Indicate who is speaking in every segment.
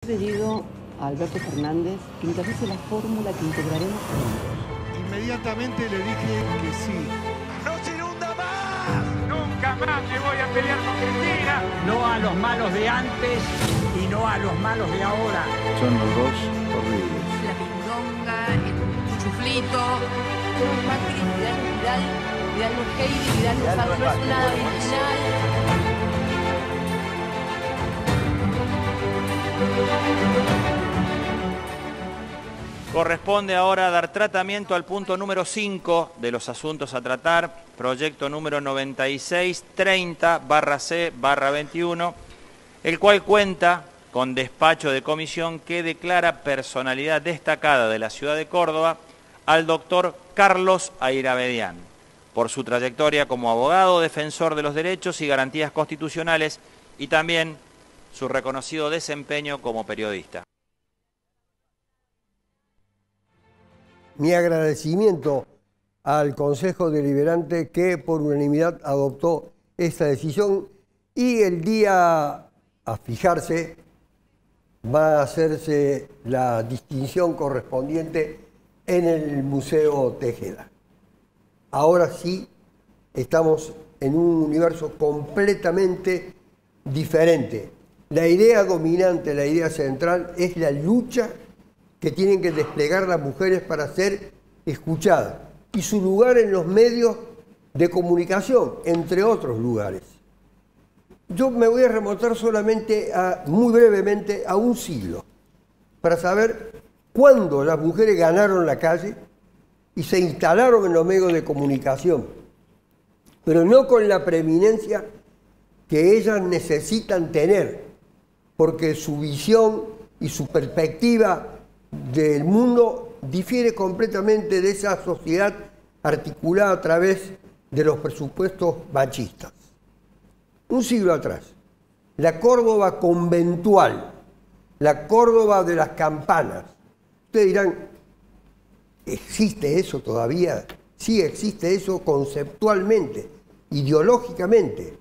Speaker 1: Pedido a Alberto Fernández que encabece la fórmula que integraremos juntos.
Speaker 2: Inmediatamente le dije que sí.
Speaker 3: ¡No se inunda más!
Speaker 4: Nunca más me voy a pelear con Cristina.
Speaker 5: No a los malos de antes y no a los malos de ahora.
Speaker 6: Son los dos horribles.
Speaker 7: La pindonga, el chuflito, Macri, Vidal Luqueiri, Vidal Luján, no es nada original.
Speaker 8: Corresponde ahora dar tratamiento al punto número 5 de los asuntos a tratar, proyecto número 9630/C/21, el cual cuenta con despacho de comisión que declara personalidad destacada de la ciudad de Córdoba al doctor Carlos Airabedián, por su trayectoria como abogado, defensor de los derechos y garantías constitucionales y también su reconocido desempeño como periodista.
Speaker 9: Mi agradecimiento al Consejo Deliberante que por unanimidad adoptó esta decisión y el día a fijarse va a hacerse la distinción correspondiente en el Museo Tejeda. Ahora sí estamos en un universo completamente diferente. La idea dominante, la idea central es la lucha que tienen que desplegar las mujeres para ser escuchadas y su lugar en los medios de comunicación, entre otros lugares. Yo me voy a remontar solamente, muy brevemente, a un siglo, para saber cuándo las mujeres ganaron la calle y se instalaron en los medios de comunicación, pero no con la preeminencia que ellas necesitan tener, porque su visión y su perspectiva del mundo difiere completamente de esa sociedad articulada a través de los presupuestos machistas. Un siglo atrás, la Córdoba conventual, la Córdoba de las campanas. Ustedes dirán, ¿existe eso todavía? Sí, existe eso conceptualmente, ideológicamente.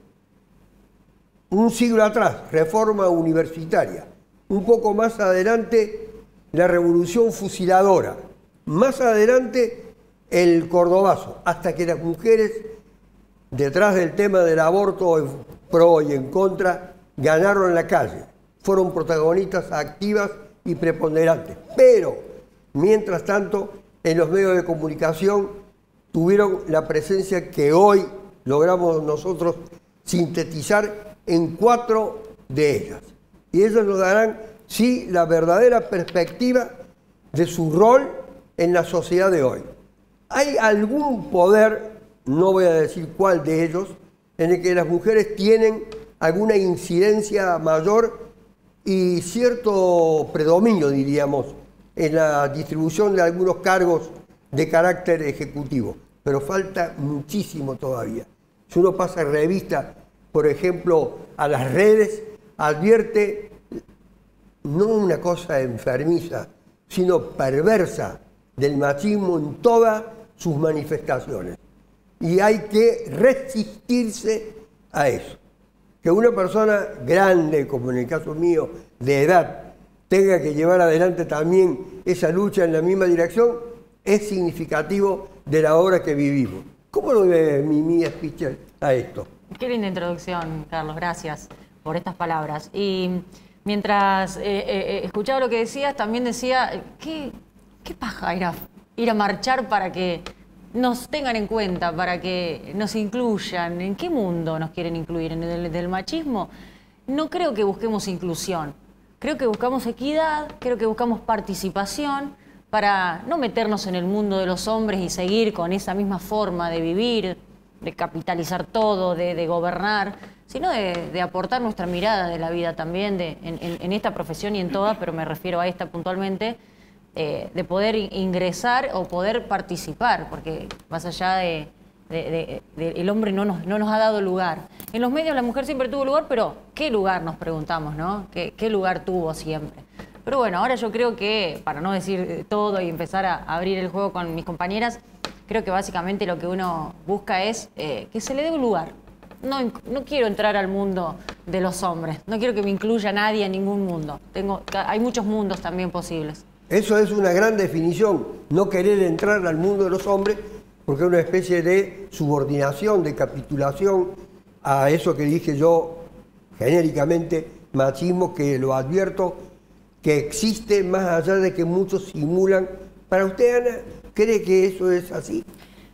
Speaker 9: Un siglo atrás, reforma universitaria. Un poco más adelante, la revolución fusiladora. Más adelante, el cordobazo. Hasta que las mujeres, detrás del tema del aborto, en pro y en contra, ganaron la calle. Fueron protagonistas activas y preponderantes. Pero, mientras tanto, en los medios de comunicación tuvieron la presencia que hoy logramos nosotros sintetizar en 4 de ellas. Y ellas nos darán, sí, la verdadera perspectiva de su rol en la sociedad de hoy. Hay algún poder, no voy a decir cuál de ellos, en el que las mujeres tienen alguna incidencia mayor y cierto predominio, diríamos, en la distribución de algunos cargos de carácter ejecutivo, pero falta muchísimo todavía. Si uno pasa revista, por ejemplo, a las redes, advierte no una cosa enfermiza, sino perversa del machismo en todas sus manifestaciones. Y hay que resistirse a eso. Que una persona grande, como en el caso mío, de edad, tenga que llevar adelante también esa lucha en la misma dirección, es significativo de la hora que vivimos. ¿Cómo lo ve Mimi Spichel a esto?
Speaker 10: Qué linda introducción, Carlos. Gracias por estas palabras. Y mientras escuchaba lo que decías, también decía, ¿qué paja ir a marchar para que nos tengan en cuenta, para que nos incluyan? ¿En qué mundo nos quieren incluir? ¿En el del machismo? No creo que busquemos inclusión. Creo que buscamos equidad, creo que buscamos participación para no meternos en el mundo de los hombres y seguir con esa misma forma de vivir, de capitalizar todo, de gobernar, sino de aportar nuestra mirada de la vida también, en esta profesión y en todas, pero me refiero a esta puntualmente, de poder ingresar o poder participar, porque más allá el hombre no nos ha dado lugar. En los medios la mujer siempre tuvo lugar, pero ¿qué lugar nos preguntamos, no? ¿Qué lugar tuvo siempre? Pero bueno, ahora yo creo que, para no decir todo y empezar a abrir el juego con mis compañeras, creo que básicamente lo que uno busca es que se le dé un lugar. no quiero entrar al mundo de los hombres, no quiero que me incluya nadie en ningún mundo. Hay muchos mundos también posibles.
Speaker 9: Eso es una gran definición, no querer entrar al mundo de los hombres, porque es una especie de subordinación, de capitulación a eso que dije yo genéricamente, machismo, que lo advierto, que existe más allá de que muchos simulan. ¿Para usted, Ana, cree que eso es así?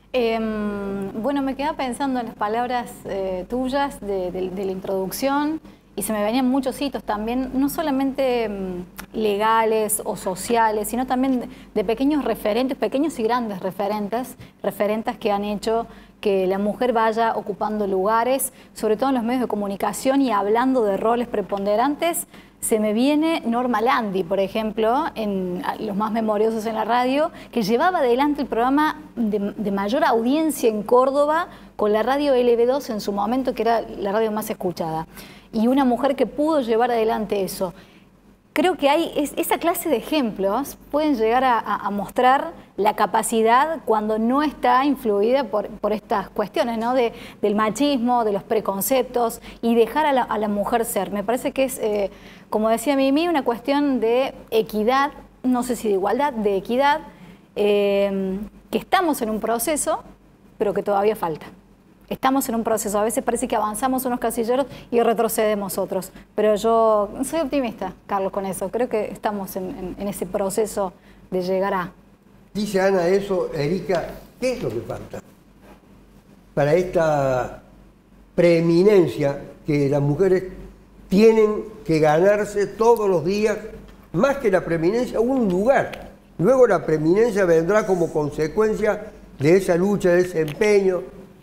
Speaker 11: Bueno, me quedaba pensando en las palabras tuyas de la introducción y se me venían muchos hitos también, no solamente legales o sociales, sino también de pequeños referentes, pequeños y grandes referentes que han hecho que la mujer vaya ocupando lugares, sobre todo en los medios de comunicación y hablando de roles preponderantes. Se me viene Norma Landi, por ejemplo, en los más memoriosos en la radio, que llevaba adelante el programa de mayor audiencia en Córdoba con la radio LB2 en su momento, que era la radio más escuchada. Y una mujer que pudo llevar adelante eso. Creo que esa clase de ejemplos pueden llegar a mostrar la capacidad cuando no está influida por estas cuestiones, ¿no? Del machismo, de los preconceptos y dejar a la mujer ser. Me parece que es, como decía Mimi, una cuestión de equidad, no sé si de igualdad, de equidad, que estamos en un proceso, pero que todavía falta. Estamos en un proceso, a veces parece que avanzamos unos casilleros y retrocedemos otros, pero yo soy optimista, Carlos, con eso. Creo que estamos en ese proceso de llegar a...
Speaker 9: Dice Ana eso, Erika, ¿qué es lo que falta para esta preeminencia que las mujeres tienen que ganarse todos los días, más que la preeminencia, un lugar? Luego la preeminencia vendrá como consecuencia de esa lucha, de ese empeño.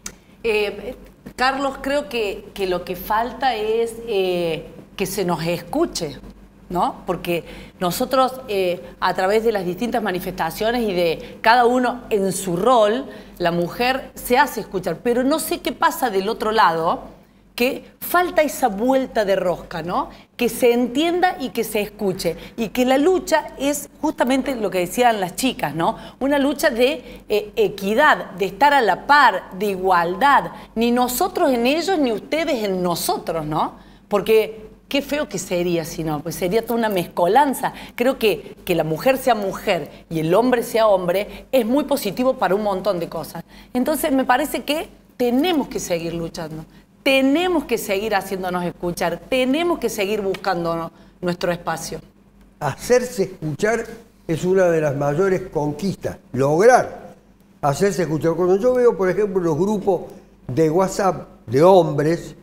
Speaker 12: Carlos, creo que lo que falta es que se nos escuche, ¿no? Porque nosotros, a través de las distintas manifestaciones y de cada uno en su rol, la mujer se hace escuchar. Pero no sé qué pasa del otro lado, que falta esa vuelta de rosca, ¿no? Que se entienda y que se escuche. Y que la lucha es justamente lo que decían las chicas, ¿no? Una lucha de equidad, de estar a la par, de igualdad. Ni nosotros en ellos, ni ustedes en nosotros, ¿no? Porque qué feo que sería si no, pues sería toda una mezcolanza. Creo que la mujer sea mujer y el hombre sea hombre es muy positivo para un montón de cosas. Entonces me parece que tenemos que seguir luchando. Tenemos que seguir haciéndonos escuchar, tenemos que seguir buscando nuestro espacio.
Speaker 9: Hacerse escuchar es una de las mayores conquistas, lograr hacerse escuchar. Cuando yo veo, por ejemplo, los grupos de WhatsApp de hombres,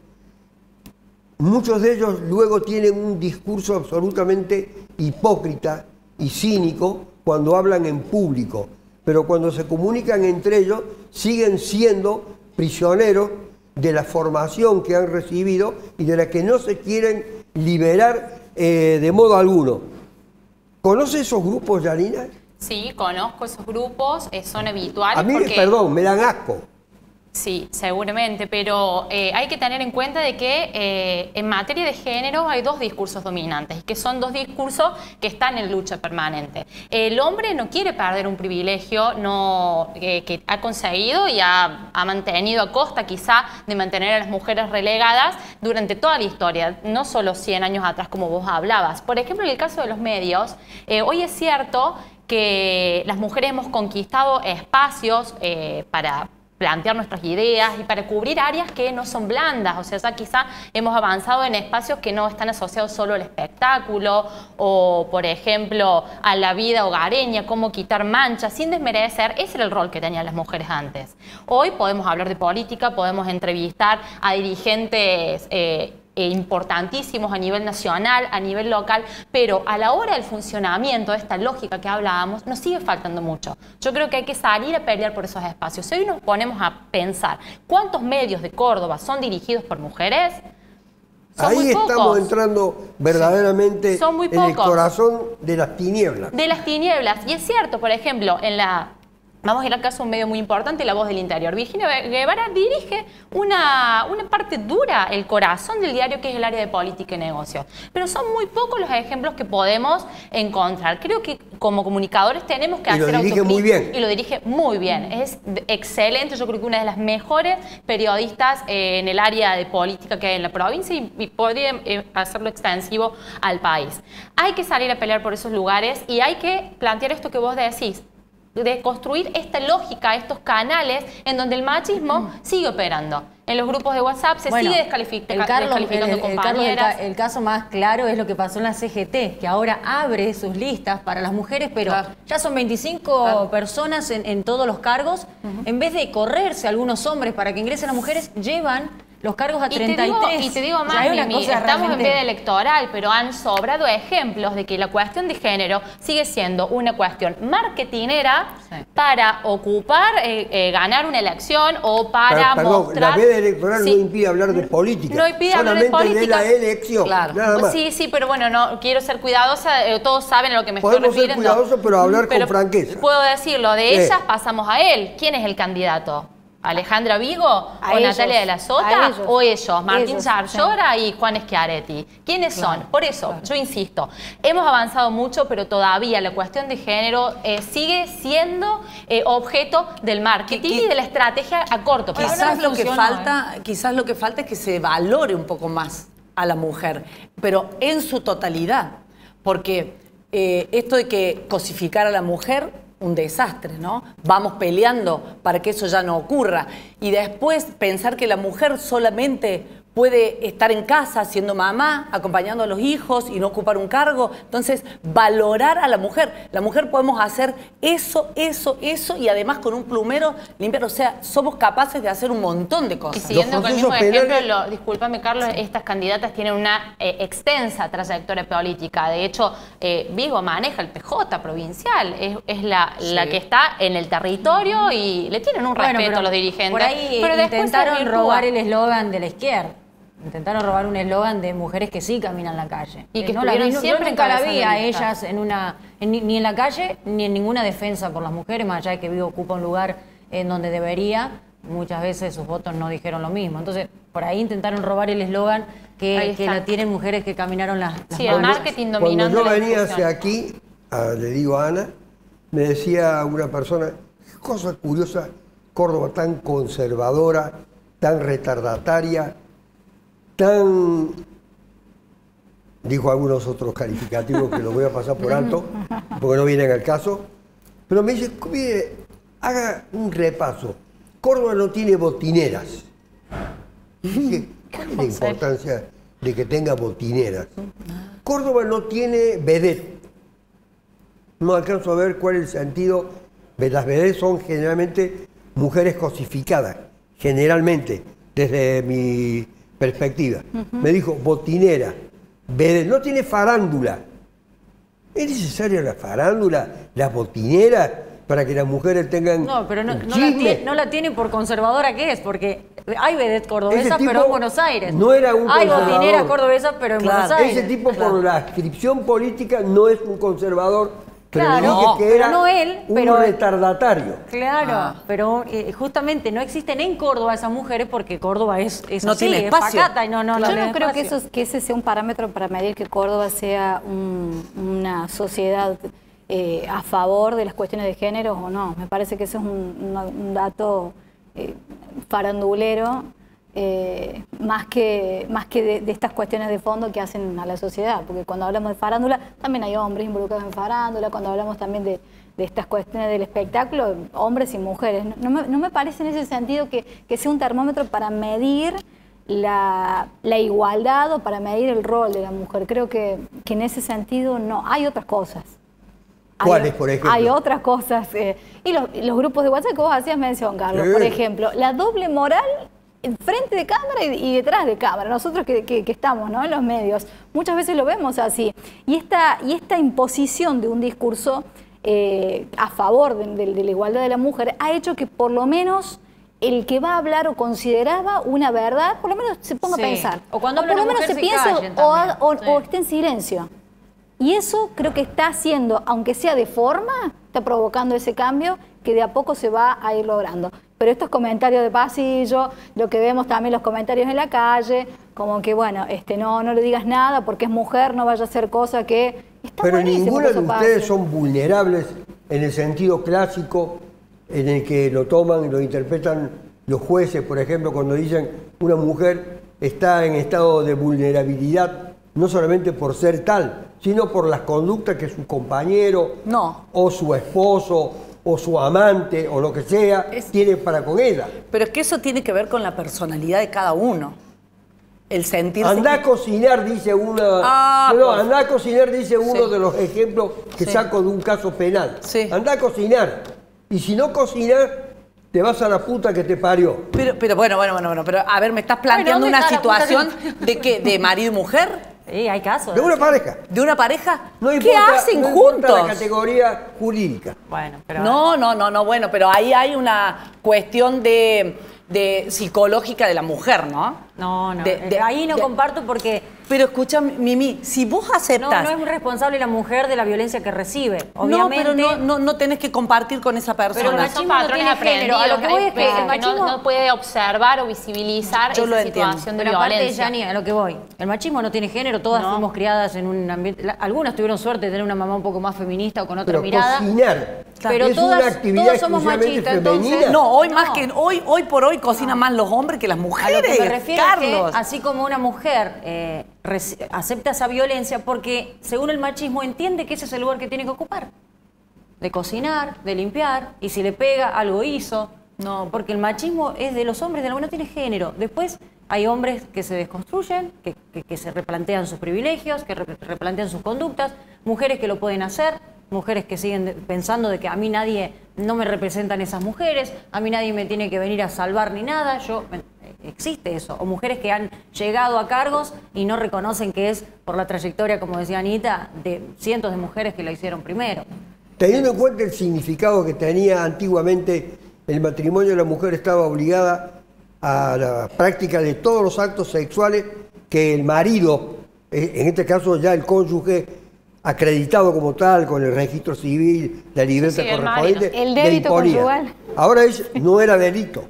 Speaker 9: muchos de ellos luego tienen un discurso absolutamente hipócrita y cínico cuando hablan en público, pero cuando se comunican entre ellos siguen siendo prisioneros de la formación que han recibido y de la que no se quieren liberar de modo alguno. ¿Conoce esos grupos, Yanina?
Speaker 13: Sí, conozco esos grupos, son habituales.
Speaker 9: A mí,
Speaker 13: porque...
Speaker 9: perdón, me dan asco.
Speaker 13: Sí, seguramente, pero hay que tener en cuenta de que en materia de género hay dos discursos dominantes, que son dos discursos que están en lucha permanente. El hombre no quiere perder un privilegio que ha conseguido y ha mantenido a costa quizá de mantener a las mujeres relegadas durante toda la historia, no solo 100 años atrás como vos hablabas. Por ejemplo, en el caso de los medios, hoy es cierto que las mujeres hemos conquistado espacios para plantear nuestras ideas y para cubrir áreas que no son blandas, o sea, ya quizá hemos avanzado en espacios que no están asociados solo al espectáculo o, por ejemplo, a la vida hogareña, cómo quitar manchas, sin desmerecer. Ese era el rol que tenían las mujeres antes. Hoy podemos hablar de política, podemos entrevistar a dirigentes importantísimos a nivel nacional, a nivel local, pero a la hora del funcionamiento de esta lógica que hablábamos, nos sigue faltando mucho. Yo creo que hay que salir a pelear por esos espacios. Si hoy nos ponemos a pensar cuántos medios de Córdoba son dirigidos por mujeres, son
Speaker 9: ahí
Speaker 13: muy pocos.
Speaker 9: Estamos entrando verdaderamente
Speaker 13: son muy
Speaker 9: en el
Speaker 13: pocos.
Speaker 9: corazón de las tinieblas.
Speaker 13: De las tinieblas. Y es cierto, por ejemplo, en la Vamos a ir al caso de un medio muy importante, La Voz del Interior. Virginia Guevara dirige una parte dura, el corazón del diario, que es el área de política y negocios. Pero son muy pocos los ejemplos que podemos encontrar. Creo que como comunicadores tenemos que hacer autocrítica. Y lo dirige muy bien. Y lo dirige muy bien. Es excelente. Yo creo que una de las mejores periodistas en el área de política que hay en la provincia y podría hacerlo extensivo al país. Hay que salir a pelear por esos lugares y hay que plantear esto que vos decís, de construir esta lógica, estos canales en donde el machismo sigue operando. En los grupos de WhatsApp se sigue descalificando compañeras.
Speaker 10: El caso más claro es lo que pasó en la CGT, que ahora abre sus listas para las mujeres, pero ya son 25 personas en todos los cargos. En vez de correrse algunos hombres para que ingresen las mujeres, llevan los cargos a 33.
Speaker 13: Y te digo más, Mimi, estamos en veda electoral, pero han sobrado ejemplos de que la cuestión de género sigue siendo una cuestión marketinera para ocupar, ganar una elección o para mostrar...
Speaker 9: La veda electoral no impide hablar de política.
Speaker 13: No impide hablar de política.
Speaker 9: De la elección, nada más.
Speaker 13: Sí, pero bueno, no quiero ser cuidadosa, todos saben a lo que me estoy refiriendo.
Speaker 9: Podemos ser cuidadosos, pero hablar con franqueza.
Speaker 13: Puedo decirlo, de ellas pasamos a él. ¿Quién es el candidato? ¿Alejandra Vigo o Natalia de la Sota? ¿O ellos? Martín Yarlora y Juan Schiaretti. ¿Quiénes son? Por eso, yo insisto, hemos avanzado mucho, pero todavía la cuestión de género sigue siendo objeto del marketing y de la estrategia a corto plazo.
Speaker 12: Quizás lo que falta es que se valore un poco más a la mujer, pero en su totalidad. Porque esto de que cosificar a la mujer, un desastre, ¿no? Vamos peleando para que eso ya no ocurra. Y después pensar que la mujer solamente puede estar en casa siendo mamá, acompañando a los hijos y no ocupar un cargo. Entonces, valorar a la mujer. La mujer podemos hacer eso y además con un plumero limpiar. O sea, somos capaces de hacer un montón de cosas.
Speaker 13: Y siguiendo con el mismo ejemplo, discúlpame Carlos, estas candidatas tienen una extensa trayectoria política. De hecho, Vigo maneja el PJ provincial. Es la que está en el territorio y le tienen un respeto a los dirigentes.
Speaker 10: Por ahí pero intentaron robar el eslogan de la izquierda. Intentaron robar un eslogan de mujeres que sí caminan la calle.
Speaker 13: Y que no la vi, siempre
Speaker 10: nunca la vi a ellas ni en la calle ni en ninguna defensa por las mujeres, más allá de que Vigo ocupa un lugar en donde debería. Muchas veces sus votos no dijeron lo mismo. Entonces, por ahí intentaron robar el eslogan que la tienen mujeres que caminaron las
Speaker 13: el marketing dominando.
Speaker 9: Cuando yo venía hacia aquí, le digo a Ana, me decía una persona, qué cosa curiosa, Córdoba tan conservadora, tan retardataria, dijo algunos otros calificativos que los voy a pasar por alto, porque no vienen al caso, pero me dice, mire, haga un repaso. Córdoba no tiene botineras. Y dije, ¿cuál es la importancia de que tenga botineras? Córdoba no tiene vedette. No alcanzo a ver cuál es el sentido. Las vedettes son generalmente mujeres cosificadas, generalmente, desde mi perspectiva. Me dijo, botinera, vedette, no tiene farándula. ¿Es necesaria la farándula, las botineras, para que las mujeres tengan
Speaker 10: pero no la tiene por conservadora que es, porque hay vedette cordobesas, pero en Buenos Aires.
Speaker 9: No era un
Speaker 10: hay botineras cordobesas, pero en Buenos Aires.
Speaker 9: Ese tipo, por la adscripción política, no es un conservador.
Speaker 10: Claro,
Speaker 9: que era
Speaker 10: no él,
Speaker 9: un retardatario.
Speaker 10: Claro, pero justamente no existen en Córdoba esas mujeres porque Córdoba es
Speaker 12: no
Speaker 10: así,
Speaker 12: tiene espacio.
Speaker 10: Es pacata y no
Speaker 11: Yo no creo que ese sea un parámetro para medir que Córdoba sea una sociedad a favor de las cuestiones de género o no. Me parece que eso es un dato farandulero. Más que de estas cuestiones de fondo que hacen a la sociedad, porque cuando hablamos de farándula también hay hombres involucrados en farándula, cuando hablamos también de estas cuestiones del espectáculo, hombres y mujeres. No me parece en ese sentido que sea un termómetro para medir la igualdad o para medir el rol de la mujer. Creo que en ese sentido no, hay otras cosas.
Speaker 9: ¿Cuáles, por ejemplo?
Speaker 11: Hay otras cosas. Y los grupos de WhatsApp que vos hacías mención, Carlos, por ejemplo, la doble moral frente de cámara y detrás de cámara. Nosotros que estamos, ¿no?, en los medios, muchas veces lo vemos así. Y esta imposición de un discurso a favor de la igualdad de la mujer ha hecho que por lo menos el que va a hablar o consideraba una verdad, por lo menos se ponga a pensar.
Speaker 10: O cuando
Speaker 11: por lo menos se piense o esté en silencio. Y eso creo que está haciendo, aunque sea de forma, está provocando ese cambio que de a poco se va a ir logrando. Pero estos comentarios de pasillo, lo que vemos también los comentarios en la calle, como que bueno, no le digas nada porque es mujer, no vaya a hacer cosa que... Está
Speaker 9: pero
Speaker 11: buenísimo
Speaker 9: ninguna
Speaker 11: que
Speaker 9: de
Speaker 11: eso
Speaker 9: ustedes
Speaker 11: pase.
Speaker 9: son vulnerables en el sentido clásico en el que lo toman y lo interpretan los jueces, por ejemplo, cuando dicen una mujer está en estado de vulnerabilidad, no solamente por ser tal, sino por las conductas que su compañero o su esposo o su amante o lo que sea tiene para con ella.
Speaker 12: Pero es que eso tiene que ver con la personalidad de cada uno. El sentirse...
Speaker 9: Andá a cocinar, dice una... andá a cocinar, dice uno de los ejemplos que saco de un caso penal. Andá a cocinar. Y si no cocinas, te vas a la puta que te parió.
Speaker 12: Pero bueno, pero a ver, ¿me estás planteando una situación de qué? ¿De marido y mujer?
Speaker 10: Sí, hay casos.
Speaker 9: De una pareja.
Speaker 12: ¿De una pareja?
Speaker 9: No
Speaker 12: ¿Qué
Speaker 9: importa,
Speaker 12: hacen
Speaker 9: no
Speaker 12: juntos?
Speaker 9: importa la categoría jurídica.
Speaker 10: Bueno, pero...
Speaker 12: No, bueno, pero ahí hay una cuestión de psicológica de la mujer, ¿no?
Speaker 10: No, ahí no comparto porque...
Speaker 12: Pero escucha, Mimi, si vos aceptás...
Speaker 10: No es responsable la mujer de la violencia que recibe. Obviamente...
Speaker 12: No, pero no tenés que compartir con esa persona.
Speaker 13: Pero son patrones aprendidos.
Speaker 10: A lo que voy es que el machismo...
Speaker 13: no puede observar o visibilizar esa situación de violencia.
Speaker 10: Aparte, Yani, a lo que voy. El machismo no tiene género, todas fuimos criadas en un ambiente... Algunas tuvieron suerte de tener una mamá un poco más feminista o con otra mirada.
Speaker 9: Cocinar.
Speaker 10: Pero
Speaker 9: es una actividad
Speaker 10: todas somos
Speaker 9: exclusivamente
Speaker 10: machistas,
Speaker 9: femenina.
Speaker 10: entonces...
Speaker 12: No, hoy por hoy cocinan más los hombres que las mujeres.
Speaker 10: A lo que me refiero
Speaker 12: Carlos.
Speaker 10: es que, así como una mujer acepta esa violencia porque, según el machismo, entiende que ese es el lugar que tiene que ocupar. De cocinar, de limpiar, y si le pega, algo hizo. No, porque el machismo es de los hombres, no tiene género. Después hay hombres que se desconstruyen, que se replantean sus privilegios, que replantean sus conductas, mujeres que lo pueden hacer, mujeres que siguen pensando de que a mí nadie, no me representan esas mujeres, a mí nadie me tiene que venir a salvar ni nada, existe eso. O mujeres que han llegado a cargos y no reconocen que es por la trayectoria, como decía Anita, de cientos de mujeres que la hicieron primero.
Speaker 9: Teniendo en cuenta el significado que tenía antiguamente el matrimonio, la mujer estaba obligada a la práctica de todos los actos sexuales que el marido, en este caso ya el cónyuge acreditado como tal, con el registro civil, la libreta correspondiente,
Speaker 11: el débito conyugal.
Speaker 9: Ahora no era delito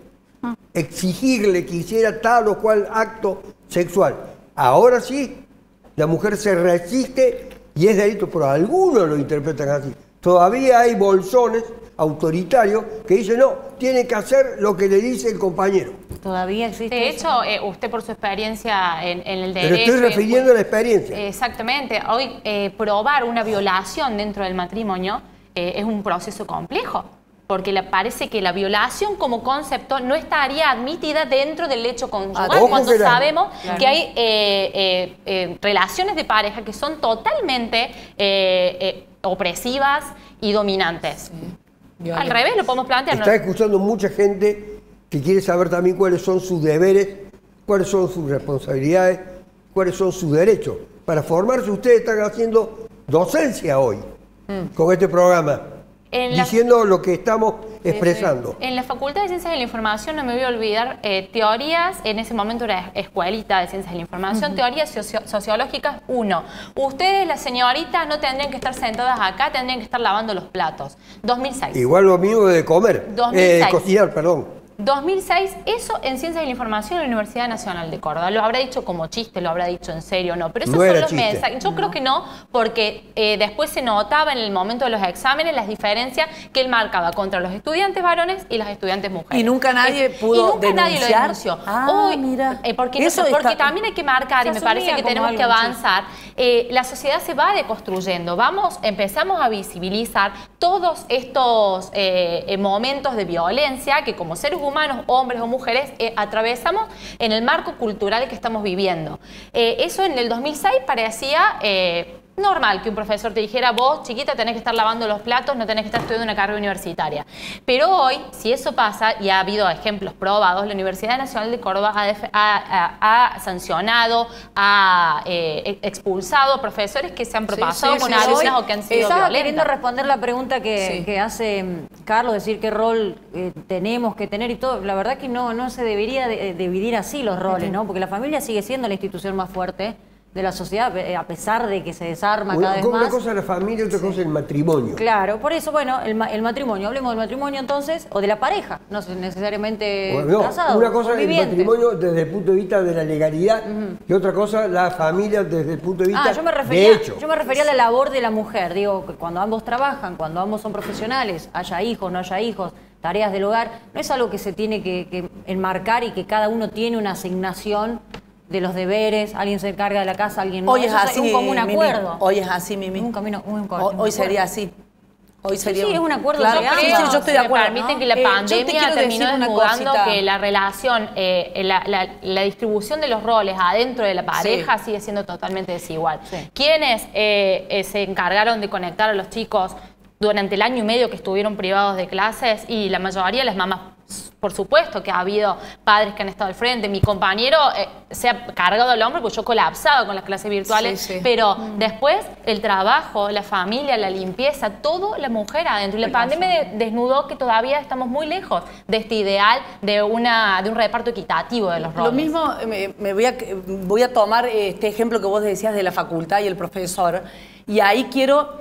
Speaker 9: exigirle que hiciera tal o cual acto sexual. Ahora sí, la mujer se resiste y es delito, pero algunos lo interpretan así. Todavía hay bolsones autoritarios que dicen, no, tiene que hacer lo que le dice el compañero.
Speaker 10: Todavía existe.
Speaker 13: De hecho, usted por su experiencia en el derecho...
Speaker 9: Pero estoy refiriendo a la experiencia.
Speaker 13: Exactamente. Hoy probar una violación dentro del matrimonio es un proceso complejo, porque parece que la violación como concepto no estaría admitida dentro del hecho conyugal, cuando sabemos que hay relaciones de pareja que son totalmente opresivas y dominantes. Al revés, lo podemos plantear.
Speaker 9: Está escuchando mucha gente que quiere saber también cuáles son sus deberes, cuáles son sus responsabilidades, cuáles son sus derechos. Para formarse ustedes están haciendo docencia hoy con este programa, diciendo lo que estamos expresando.
Speaker 13: En la Facultad de Ciencias de la Información, no me voy a olvidar, teorías, en ese momento era escuelita de Ciencias de la Información, teorías sociológicas 1. Ustedes, las señoritas, no tendrían que estar sentadas acá, tendrían que estar lavando los platos. 2006.
Speaker 9: Igual lo mismo de comer,
Speaker 13: 2006.
Speaker 9: Cocinar, perdón.
Speaker 13: 2006, eso en Ciencias de la Información en la Universidad Nacional de Córdoba. Lo habrá dicho como chiste, lo habrá dicho en serio, no. Pero esos son los mensajes. Yo creo que no, porque después se notaba en el momento de los exámenes las diferencias que él marcaba contra los estudiantes varones y las estudiantes mujeres.
Speaker 12: Y nunca nadie pudo denunciar.
Speaker 13: Nadie lo denunció. Hoy,
Speaker 12: mira.
Speaker 13: Porque también hay que marcar, y me parece que tenemos que avanzar, la sociedad se va deconstruyendo. Empezamos a visibilizar todos estos momentos de violencia que como seres humanos, hombres o mujeres, atravesamos en el marco cultural que estamos viviendo. Eso en el 2006 parecía normal que un profesor te dijera, vos, chiquita, tenés que estar lavando los platos, no tenés que estar estudiando una carrera universitaria. Pero hoy, si eso pasa, y ha habido ejemplos probados, la Universidad Nacional de Córdoba ha sancionado, ha expulsado a profesores que se han propasado con alumnas o que han sido
Speaker 10: Estaba
Speaker 13: violentas.
Speaker 10: queriendo responder la pregunta que hace Carlos, decir qué rol tenemos que tener y todo. La verdad que no se debería dividir así los roles, ¿no? Porque la familia sigue siendo la institución más fuerte de la sociedad, a pesar de que se desarma cada vez más.
Speaker 9: Una cosa es la familia, otra cosa es el matrimonio.
Speaker 10: Claro, por eso, bueno, el matrimonio, hablemos del matrimonio entonces, o de la pareja, no necesariamente casado.
Speaker 9: Una cosa es el matrimonio desde el punto de vista de la legalidad y otra cosa la familia desde el punto de vista de hecho.
Speaker 10: Yo me refería a la labor de la mujer, digo, que cuando ambos trabajan, cuando ambos son profesionales, haya hijos, no haya hijos, tareas del hogar, no es algo que se tiene que enmarcar y que cada uno tiene una asignación de los deberes, alguien se encarga de la casa, alguien no.
Speaker 12: Hoy es así,
Speaker 10: es un común acuerdo.
Speaker 12: Hoy es así, Mimi. Hoy sería así. Hoy sería
Speaker 10: es un acuerdo.
Speaker 13: Claro, yo
Speaker 12: estoy de acuerdo.
Speaker 13: Permiten que la pandemia terminó desnudando que la relación, la distribución de los roles adentro de la pareja sigue siendo totalmente desigual. ¿Quiénes se encargaron de conectar a los chicos durante el año y medio que estuvieron privados de clases? Y la mayoría de las mamás. Por supuesto que ha habido padres que han estado al frente. Mi compañero se ha cargado al hombro porque yo colapsaba con las clases virtuales. Pero después el trabajo, la familia, la limpieza, todo la mujer adentro. Y la pandemia desnudó que todavía estamos muy lejos de este ideal de un reparto equitativo de los roles.
Speaker 12: Lo mismo, voy a tomar este ejemplo que vos decías de la facultad y el profesor. Y ahí quiero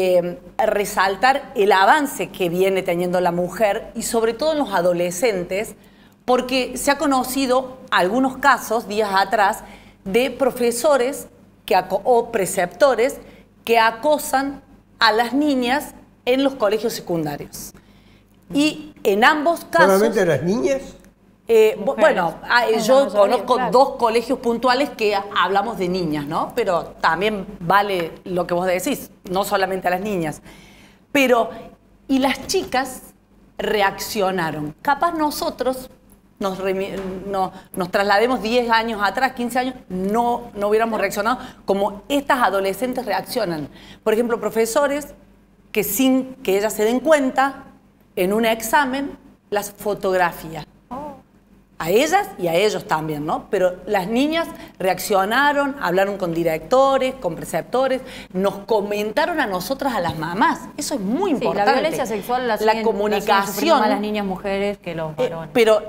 Speaker 12: resaltar el avance que viene teniendo la mujer y sobre todo en los adolescentes, porque se ha conocido algunos casos días atrás de profesores o preceptores que acosan a las niñas en los colegios secundarios. Y en ambos casos...
Speaker 9: ¿Solamente a las niñas?
Speaker 12: Bueno, yo conozco dos colegios puntuales que hablamos de niñas, ¿no? Pero también vale lo que vos decís, no solamente a las niñas. Pero, y las chicas reaccionaron. Capaz nosotros nos traslademos 10 años atrás, 15 años, no hubiéramos reaccionado como estas adolescentes reaccionan. Por ejemplo, profesores que sin que ellas se den cuenta, en un examen, las fotografías. A ellas y a ellos también, ¿no? Pero las niñas reaccionaron, hablaron con directores, con preceptores, nos comentaron a nosotras, a las mamás. Eso es muy importante.
Speaker 10: La violencia sexual la
Speaker 12: comunicación
Speaker 10: más las niñas mujeres que los varones.
Speaker 12: Pero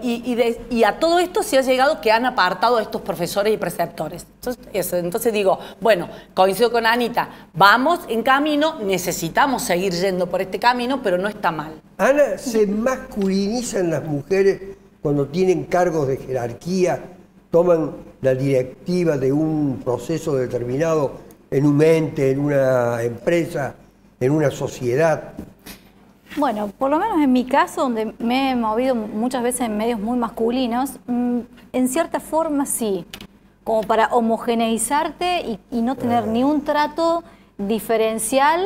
Speaker 12: y a todo esto se ha llegado que han apartado a estos profesores y preceptores. Entonces digo, bueno, coincido con Anita, vamos en camino, necesitamos seguir yendo por este camino, pero no está mal.
Speaker 9: Ana, ¿se masculinizan las mujeres cuando tienen cargos de jerarquía, toman la directiva de un proceso determinado en un ente, en una empresa, en una sociedad?
Speaker 11: Bueno, por lo menos en mi caso, donde me he movido muchas veces en medios muy masculinos, en cierta forma sí, como para homogeneizarte y no tener ni un trato diferencial,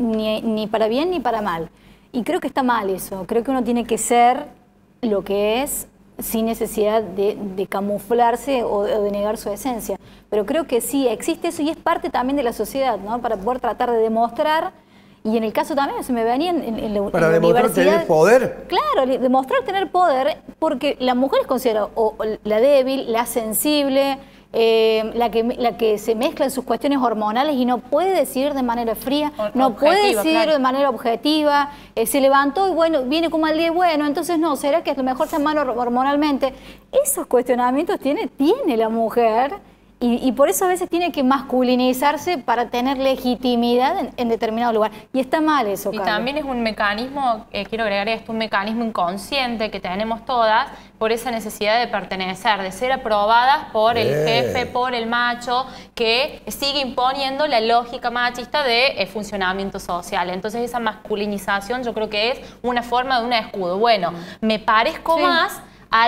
Speaker 11: ni para bien ni para mal. Y creo que está mal eso, creo que uno tiene que ser lo que es sin necesidad de camuflarse o de negar su esencia. Pero creo que sí, existe eso y es parte también de la sociedad, ¿no? Para poder tratar de demostrar, y en el caso también se me venía en la
Speaker 9: ¿Para demostrar tener poder?
Speaker 11: Claro, demostrar tener poder, porque la mujer es considerada o la débil, la sensible, la que se mezcla en sus cuestiones hormonales y no puede decidir de manera fría, no puede decidir de manera objetiva, se levantó y bueno, viene como al día bueno, entonces no, ¿será que a lo mejor está mal hormonalmente? Esos cuestionamientos tiene la mujer y por eso a veces tiene que masculinizarse para tener legitimidad en determinado lugar. Y está mal eso,
Speaker 13: Y
Speaker 11: Carlos.
Speaker 13: también es un mecanismo, quiero agregar esto, un mecanismo inconsciente que tenemos todas por esa necesidad de pertenecer, de ser aprobadas por el jefe, por el macho, que sigue imponiendo la lógica machista de funcionamiento social. Entonces esa masculinización yo creo que es una forma de un escudo. Bueno, me parezco más a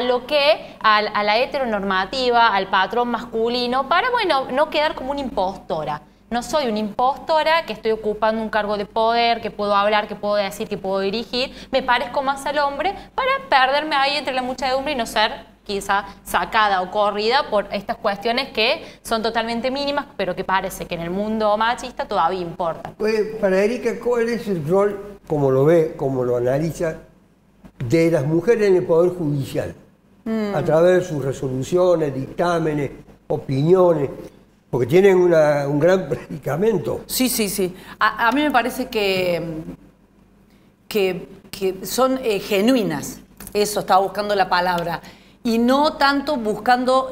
Speaker 13: la heteronormativa, al patrón masculino, para, bueno, no quedar como una impostora. No soy una impostora que estoy ocupando un cargo de poder, que puedo hablar, que puedo decir, que puedo dirigir. Me parezco más al hombre para perderme ahí entre la muchedumbre y no ser quizá sacada o corrida por estas cuestiones que son totalmente mínimas, pero que parece que en el mundo machista todavía importan.
Speaker 9: Para Erika, ¿cuál es el rol, como lo ve, como lo analiza, de las mujeres en el Poder Judicial? A través de sus resoluciones, dictámenes, opiniones, porque tienen un gran predicamento.
Speaker 12: Sí. A mí me parece que son genuinas. Eso, estaba buscando la palabra. y no tanto buscando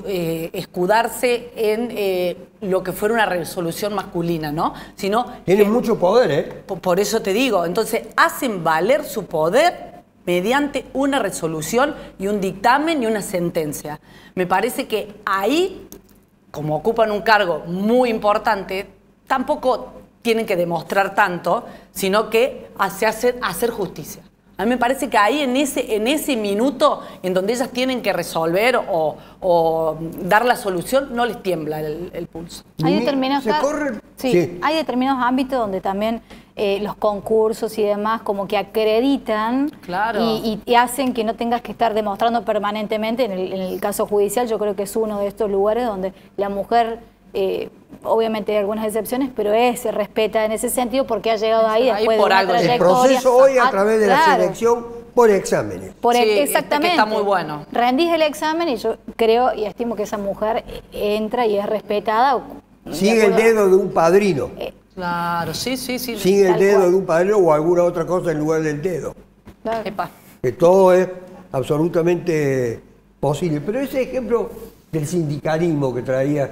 Speaker 12: escudarse en lo que fuera una resolución masculina, ¿no? Sino
Speaker 9: tienen mucho poder, ¿eh?
Speaker 12: Por eso te digo, entonces hacen valer su poder mediante una resolución y un dictamen y una sentencia. Me parece que ahí, como ocupan un cargo muy importante, tampoco tienen que demostrar tanto, sino que hacer justicia. A mí me parece que ahí en ese minuto en donde ellas tienen que resolver o dar la solución, no les tiembla el pulso.
Speaker 11: Hay determinados,
Speaker 9: Sí.
Speaker 11: Hay determinados ámbitos donde también los concursos y demás como que acreditan y hacen que no tengas que estar demostrando permanentemente. En el caso judicial yo creo que es uno de estos lugares donde la mujer... obviamente hay algunas excepciones, pero se respeta en ese sentido porque ha llegado ahí después de una trayectoria.
Speaker 9: El proceso hoy a través de la selección por exámenes.
Speaker 11: Exactamente.
Speaker 12: Que está muy bueno.
Speaker 11: Rendís el examen y yo creo y estimo que esa mujer entra y es respetada.
Speaker 9: Sin el dedo de un padrino.
Speaker 12: Claro, sí.
Speaker 9: Sin el dedo de un padrino o alguna otra cosa en lugar del dedo.
Speaker 11: Claro.
Speaker 9: Que todo es absolutamente posible. Pero ese ejemplo del sindicalismo que traía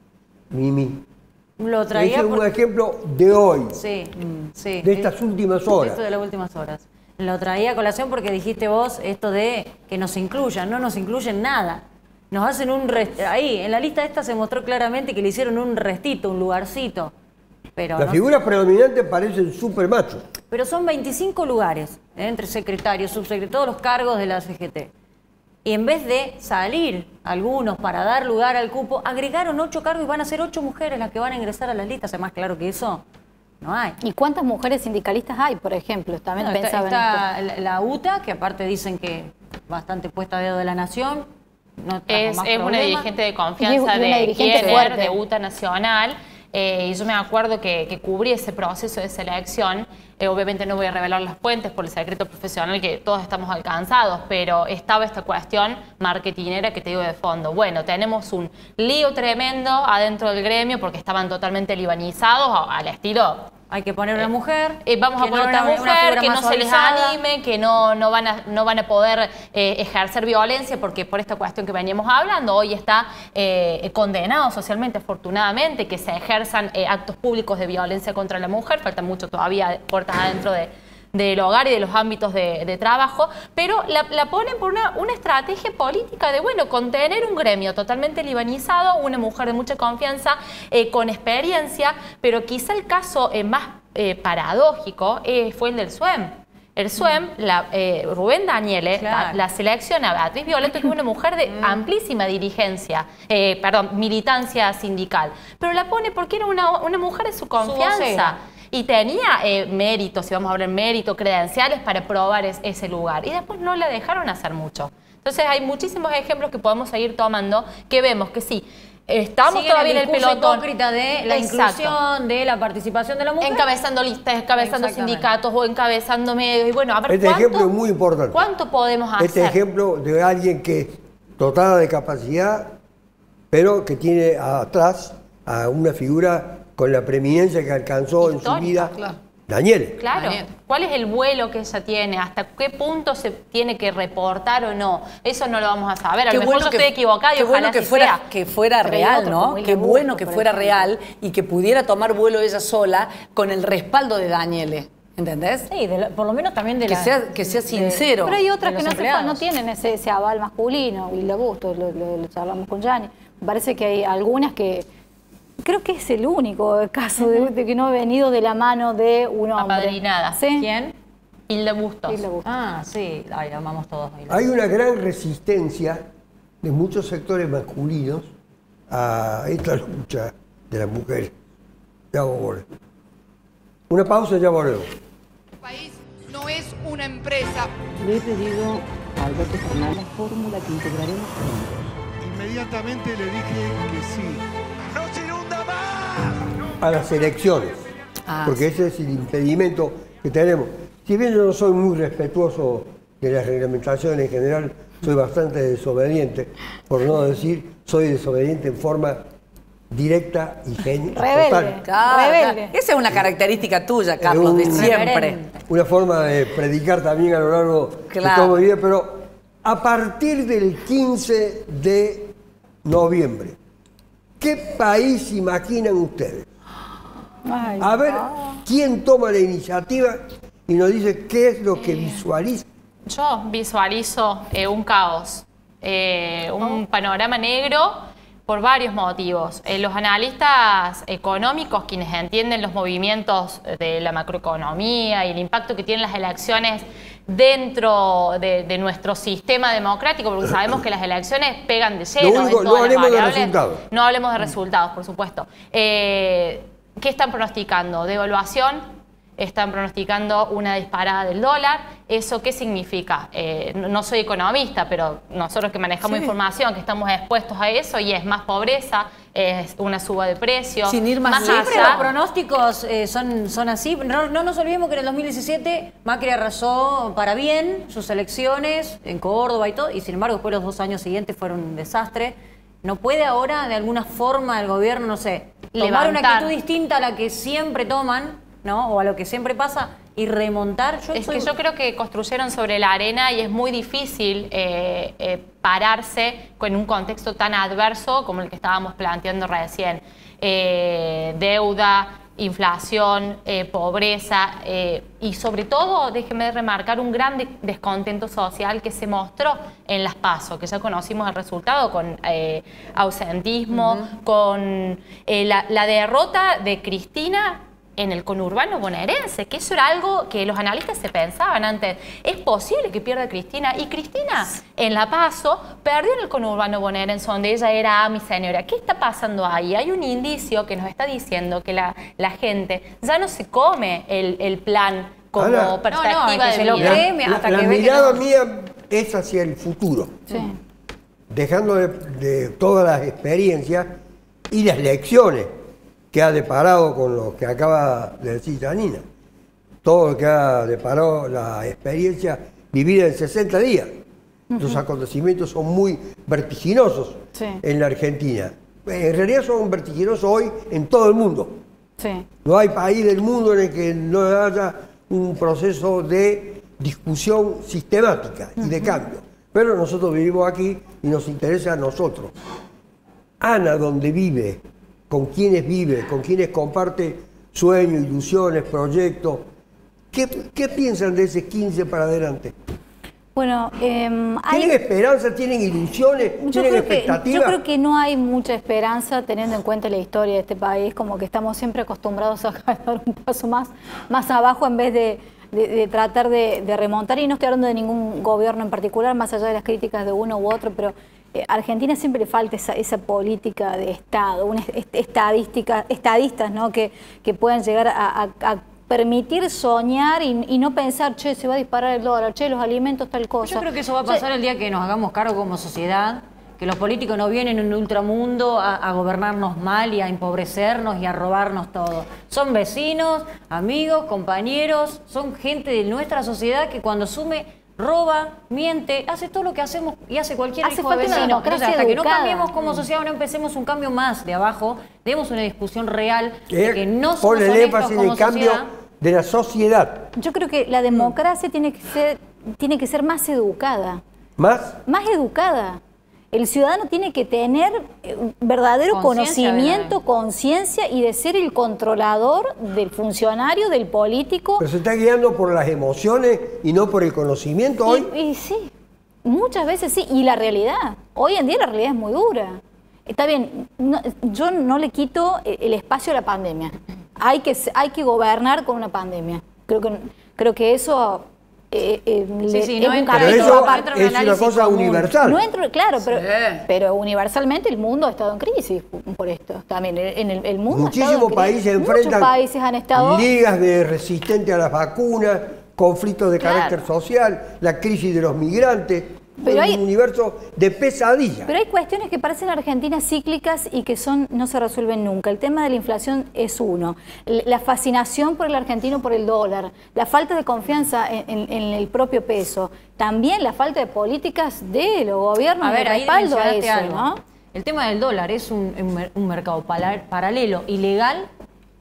Speaker 9: Mimi,
Speaker 10: lo traía
Speaker 9: es un ejemplo de hoy,
Speaker 10: sí.
Speaker 9: de estas últimas horas.
Speaker 10: Esto de las últimas horas. Lo traía a colación porque dijiste vos esto de que nos incluyan, no nos incluyen nada. Nos hacen ahí, en la lista esta se mostró claramente que le hicieron un restito, un lugarcito. Pero
Speaker 9: Las figuras predominantes parecen súper machos.
Speaker 10: Pero son 25 lugares, entre secretarios, subsecretarios, todos los cargos de la CGT. Y en vez de salir algunos para dar lugar al cupo, agregaron 8 cargos y van a ser 8 mujeres las que van a ingresar a las listas. ¿Es más claro que eso? No hay.
Speaker 11: ¿Y cuántas mujeres sindicalistas hay, por ejemplo? También pensaba en esto.
Speaker 10: La UTA, que aparte dicen que bastante puesta a dedo de la Nación. No
Speaker 13: es una dirigente de confianza de UTA Nacional. Y yo me acuerdo que cubrí ese proceso de selección. Obviamente no voy a revelar las fuentes por el secreto profesional que todos estamos alcanzados, pero estaba esta cuestión marketinera que te digo de fondo. Bueno, tenemos un lío tremendo adentro del gremio porque estaban totalmente libanizados al estilo...
Speaker 10: Hay que poner una mujer.
Speaker 13: Vamos a poner otra mujer, que no se les anime, que no van a poder ejercer violencia, porque por esta cuestión que veníamos hablando, hoy está condenado socialmente, afortunadamente, que se ejerzan actos públicos de violencia contra la mujer. Falta mucho todavía puertas adentro del hogar y de los ámbitos de trabajo, pero la ponen por una estrategia política de, bueno, contener un gremio totalmente libanizado, una mujer de mucha confianza, con experiencia, pero quizá el caso más paradójico fue el del SUEM. El SUEM, Rubén Daniele, claro, la selecciona a Beatriz Violeto, que es una mujer de amplísima dirigencia, militancia sindical, pero la pone porque era una mujer de su confianza. Y tenía méritos, si vamos a hablar de mérito, credenciales para probar ese lugar. Y después no la dejaron hacer mucho. Entonces hay muchísimos ejemplos que podemos seguir tomando, que vemos que sí, estamos todavía en el pelotón
Speaker 10: hipócrita de la inclusión, de la participación de la mujer.
Speaker 13: Encabezando listas, encabezando sindicatos o encabezando medios. Y bueno, a ver,
Speaker 9: este ejemplo es muy importante.
Speaker 13: ¿Cuánto podemos hacer?
Speaker 9: Este ejemplo de alguien que es dotada de capacidad, pero que tiene atrás a una figura con la preeminencia que alcanzó histórica, en su vida, claro, Daniele.
Speaker 13: Claro. ¿Cuál es el vuelo que ella tiene? ¿Hasta qué punto se tiene que reportar o no? Eso no lo vamos a saber. A lo mejor yo estoy equivocada y ojalá
Speaker 12: que fuera real, ¿no? Qué bueno que fuera real y que pudiera tomar vuelo ella sola con el respaldo de Daniele. ¿Entendés?
Speaker 10: Sí, por lo menos también
Speaker 12: que sea sincero.
Speaker 11: Pero hay otras que no tienen ese aval masculino, y le gusto, lo charlamos con Gianni. Me parece que hay algunas que... Creo que es el único caso de que no ha venido de la mano de un hombre.
Speaker 13: Apadrinada.
Speaker 10: ¿Sí? ¿Quién?
Speaker 13: Hilda Bustos.
Speaker 10: Ah, sí, la amamos todos.
Speaker 9: Hay una gran resistencia de muchos sectores masculinos a esta lucha de las mujeres. Ya volvemos. Una pausa y ya volvemos.
Speaker 14: El país no es una empresa.
Speaker 1: Le he pedido a Alberto Fernández la fórmula que integraremos juntos.
Speaker 2: Inmediatamente le dije que sí.
Speaker 3: ¡No se inunda más!
Speaker 9: A las elecciones, porque ese es el impedimento que tenemos. Si bien yo no soy muy respetuoso de las reglamentaciones en general, soy bastante desobediente, por no decir soy desobediente en forma directa y total.
Speaker 12: Rebelde. Esa es una característica tuya, Carlos, de siempre.
Speaker 9: Una forma de predicar también a lo largo de toda mi vida, pero a partir del 15 de noviembre, ¿qué país imaginan ustedes?
Speaker 11: Ay,
Speaker 9: a ver, ¿quién toma la iniciativa y nos dice qué es lo que visualiza?
Speaker 13: Yo visualizo un caos, un panorama negro por varios motivos. Los analistas económicos, quienes entienden los movimientos de la macroeconomía y el impacto que tienen las elecciones dentro de nuestro sistema democrático, porque sabemos que las elecciones pegan de lleno en todas
Speaker 9: no hablemos
Speaker 13: las
Speaker 9: de
Speaker 13: variables.
Speaker 9: resultados.
Speaker 13: No hablemos de resultados, por supuesto. ¿Qué están pronosticando? Devaluación. Están pronosticando una disparada del dólar. ¿Eso qué significa? No soy economista, pero nosotros que manejamos información, que estamos expuestos a eso, y es más pobreza, es una suba de precios.
Speaker 12: Sin ir más
Speaker 10: Siempre
Speaker 12: allá.
Speaker 10: los pronósticos son así. No nos olvidemos que en el 2017 Macri arrasó para bien sus elecciones en Córdoba y todo, y sin embargo después los 2 años siguientes fueron un desastre. ¿No puede ahora, de alguna forma, el gobierno, no sé, tomar una actitud distinta a la que siempre toman, ¿no? O a lo que siempre pasa y remontar?
Speaker 13: Es que yo creo que construyeron sobre la arena y es muy difícil pararse con un contexto tan adverso como el que estábamos planteando recién. Deuda, inflación, pobreza y sobre todo, déjeme remarcar, un gran descontento social que se mostró en las PASO, que ya conocimos el resultado con ausentismo, con la derrota de Cristina en el conurbano bonaerense, que eso era algo que los analistas se pensaban antes. Es posible que pierda Cristina, y Cristina en La PASO perdió en el conurbano bonaerense, donde ella era mi señora. ¿Qué está pasando ahí? Hay un indicio que nos está diciendo que la gente ya no se come el plan como
Speaker 9: Ahora,
Speaker 13: perspectiva de
Speaker 10: se lo
Speaker 13: vida.
Speaker 10: cree hasta
Speaker 9: La
Speaker 10: que ve que
Speaker 9: mirada
Speaker 10: no.
Speaker 9: mía es hacia el futuro,
Speaker 11: Sí.
Speaker 9: dejando de todas las experiencias y las lecciones que ha deparado con lo que acaba de decir Janina. Todo lo que ha deparado la experiencia vivida en 60 días. Los acontecimientos son muy vertiginosos en la Argentina. En realidad son vertiginosos hoy en todo el mundo.
Speaker 11: Sí.
Speaker 9: No hay país del mundo en el que no haya un proceso de discusión sistemática y de cambio. Pero nosotros vivimos aquí y nos interesa a nosotros. Ana, donde vive, con quienes comparte sueños, ilusiones, proyectos. ¿Qué piensan de ese 15 para adelante?
Speaker 11: Bueno,
Speaker 9: ¿Tienen esperanza? ¿Tienen ilusiones? ¿Tienen expectativas?
Speaker 11: Yo creo que no hay mucha esperanza teniendo en cuenta la historia de este país, como que estamos siempre acostumbrados a dar un paso más abajo en vez de tratar de remontar, y no estoy hablando de ningún gobierno en particular, más allá de las críticas de uno u otro, pero a Argentina siempre le falta esa política de Estado, estadistas, ¿no? que puedan llegar a permitir soñar y no pensar, che, se va a disparar el dólar, che, los alimentos, tal cosa.
Speaker 10: Yo creo que eso va a pasar el día que nos hagamos cargo como sociedad, que los políticos no vienen en un ultramundo a gobernarnos mal y a empobrecernos y a robarnos todo. Son vecinos, amigos, compañeros, son gente de nuestra sociedad que cuando asume roba, miente, hace todo lo que hacemos y hace cualquier hijo de vecino.
Speaker 11: democracia
Speaker 10: Hasta que no
Speaker 11: educada.
Speaker 10: cambiemos como sociedad, no empecemos un cambio más de abajo, demos una discusión real de que no somos
Speaker 9: Pone el
Speaker 10: honestos
Speaker 9: énfasis en
Speaker 10: como
Speaker 9: el cambio
Speaker 10: sociedad.
Speaker 9: de la sociedad.
Speaker 11: Yo creo que la democracia tiene que ser más educada.
Speaker 9: ¿Más?
Speaker 11: Más educada. El ciudadano tiene que tener verdadero
Speaker 10: Conciencia,
Speaker 11: conocimiento, conciencia, y de ser el controlador del funcionario, del político.
Speaker 9: Pero se está guiando por las emociones y no por el conocimiento hoy.
Speaker 11: Y sí, muchas veces sí. Y la realidad, hoy en día la realidad es muy dura. Está bien, yo no le quito el espacio a la pandemia. Hay que gobernar con una pandemia. Creo que eso
Speaker 10: no
Speaker 11: es un
Speaker 10: entra,
Speaker 9: Pero
Speaker 11: capítulo
Speaker 9: eso
Speaker 11: aparte.
Speaker 9: es una cosa universal.
Speaker 11: No entro, claro,
Speaker 12: Sí.
Speaker 11: pero universalmente el mundo ha estado en crisis por esto. También el mundo ha estado en
Speaker 9: Muchísimos
Speaker 11: crisis.
Speaker 9: países
Speaker 11: Muchos
Speaker 9: enfrentan
Speaker 11: países han estado.
Speaker 9: ligas de resistentes a las vacunas, conflictos de
Speaker 11: Claro.
Speaker 9: carácter social, la crisis de los migrantes.
Speaker 11: Pero hay-
Speaker 9: un universo de pesadilla.
Speaker 11: Pero hay cuestiones que parecen Argentinas cíclicas y que no se resuelven nunca. El tema de la inflación es uno. La fascinación por el argentino, por el dólar. La falta de confianza en el propio peso. También la falta de políticas de los gobiernos
Speaker 10: A ver,
Speaker 11: de
Speaker 10: ahí
Speaker 11: respaldo a
Speaker 10: mencionaste
Speaker 11: eso,
Speaker 10: algo.
Speaker 11: ¿no?
Speaker 10: El tema del dólar es un mercado paralelo, ilegal,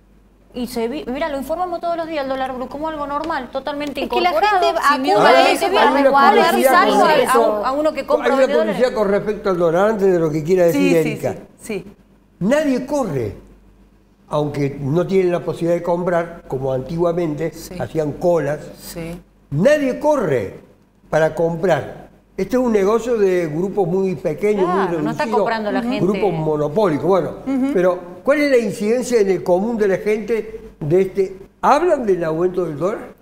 Speaker 10: y mira, lo informamos todos los días el dólar blue como algo normal, totalmente
Speaker 11: Es que la
Speaker 10: incorporado.
Speaker 11: gente
Speaker 10: sin miedo
Speaker 11: acude
Speaker 10: a
Speaker 11: a
Speaker 10: eso
Speaker 11: eso
Speaker 10: para
Speaker 11: para
Speaker 10: resguardar a uno que compra
Speaker 9: Hay una publicidad con respecto al dólar, antes de lo que quiera decir Erika.
Speaker 12: Sí.
Speaker 9: Nadie corre, aunque no tienen la posibilidad de comprar, como antiguamente hacían colas. Nadie corre para comprar. Este es un negocio de grupos muy pequeños, muy reducidos,
Speaker 10: no está comprando la gente.
Speaker 9: grupos monopólicos. Bueno, pero ¿cuál es la incidencia en el común de la gente de este? ¿Hablan del aumento del dólar?